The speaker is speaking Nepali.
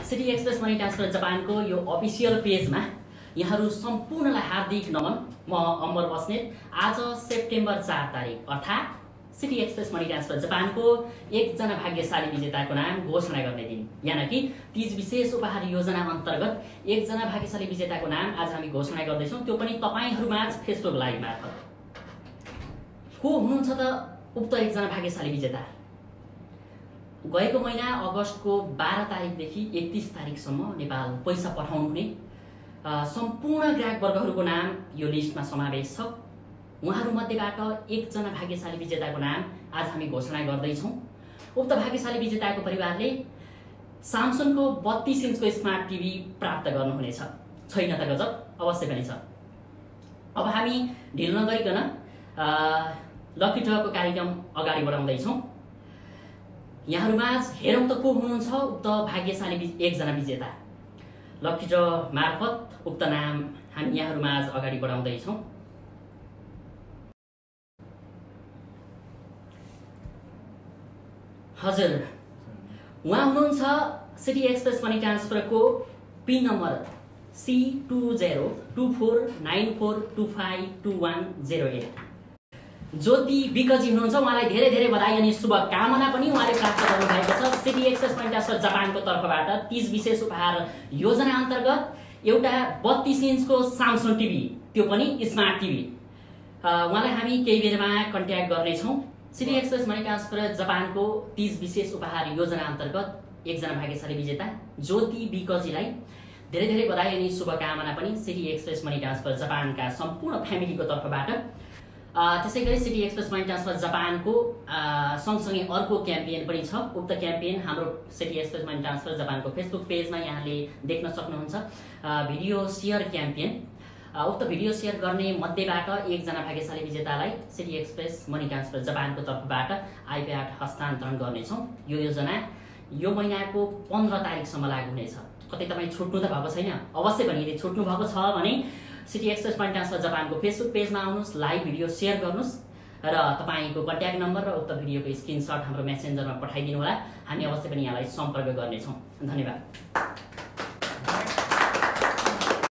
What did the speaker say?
सिटी एक्सप्रेस मनी ट्रान्सफर जापानको यो अफिसियल पेजमा यहाँहरू सम्पूर्णलाई हार्दिक नमन। म अमर बस्नेत। आज सेप्टेम्बर 4 तारिक अर्थात् सिटी एक्सप्रेस मनी ट्रान्सफर जापानको एकजना भाग्यशाली विजेताको नाम घोषणा गर्ने दिन, यानि कि तीज विशेष उपहार योजना अन्तर्गत एकजना भाग्यशाली विजेताको नाम आज हामी घोषणा गर्दैछौँ, त्यो पनि तपाईहरुमाझ फेसबुक लाइभ मार्फत। को हुनुहुन्छ त उक्त एकजना भाग्यशाली विजेता? गएको महिना अगस्तको 12 तारिकदेखि 31 तारिकसम्म नेपाल पैसा पठाउनु हुने सम्पूर्ण ग्राहक वर्गहरूको नाम यो लिस्टमा समावेश छ। उहाँहरूमध्येबाट एकजना भाग्यशाली विजेताको नाम आज हामी घोषणा गर्दैछौँ। उक्त भाग्यशाली विजेताको परिवारले सामसङको 32 इन्चको स्मार्ट टिभी प्राप्त गर्नुहुनेछ। छैन त गजब? अवश्य पनि छ। अब हामी ढिलो नगरिकन लकी ड्रको कार्यक्रम अगाडि बढाउँदैछौँ। यहाँहरूमाझ हेरौँ त को हुनुहुन्छ उक्त भाग्यशाली एकजना विजेता। लकी ड्र मार्फत उक्त नाम हामी यहाँहरूमाझ अगाडि बढाउँदैछौँ। हजुर, उहाँ हुनुहुन्छ सिटी एक्सप्रेस मनी ट्रान्सफरको पिन नम्बर C202494252108 ज्योति विकजी हुनुहुन्छ। उहाँलाई धेरै धेरै बधाई अनि शुभकामना पनि उहाँले प्राप्त गर्नुभएको छ। सिटी एक्सप्रेस मनी ट्रान्सफर जापानको तर्फबाट तीज विशेष उपहार योजना अन्तर्गत एउटा 32 इन्चको सामसङ टिभी, त्यो पनि स्मार्ट टिभी। उहाँलाई हामी केही बेरमा कन्ट्याक्ट गर्नेछौँ। सिटी एक्सप्रेस मनी ट्रान्सफर जापानको तीज विशेष उपहार योजना अन्तर्गत एकजना भाग्यशाली विजेता ज्योति विकजीलाई धेरै धेरै बधाई अनि शुभकामना पनि सिटी एक्सप्रेस मनी ट्रान्सफर जापानका सम्पूर्ण फ्यामिलीको तर्फबाट। त्यसैगरी सिटी एक्सप्रेस मनी ट्रान्सफर जापानको सँगसँगै अर्को क्याम्पेन पनि छ। उक्त क्याम्पेन हाम्रो सिटी एक्सप्रेस मनी ट्रान्सफर जापानको फेसबुक पेजमा यहाँले देख्न सक्नुहुन्छ। Video share campaign. उक्त भिडियो सेयर गर्ने मध्येबाट एकजना भाग्यशाली विजेतालाई सिटी एक्सप्रेस मनी ट्रान्सफर जापानको तर्फबाट आइप्याड हस्तान्तरण गर्नेछौँ। यो योजना यो महिनाको 15 तारिकसम्म लागू हुनेछ। कतै तपाईँ छुट्नु त भएको छैन? अवश्य पनि यदि छुट्नु भएको छ भने सिटी एक्सप्रेस मनी ट्रान्सफर जापानको फेसबुक पेजमा आउनुहोस्, लाइभ भिडियो सेयर गर्नुहोस् र तपाईँको कन्ट्याक्ट नम्बर र उक्त भिडियोको स्क्रिनसट हाम्रो मेसेन्जरमा पठाइदिनु होला। हामी अवश्य पनि यहाँलाई सम्पर्क गर्नेछौँ। धन्यवाद।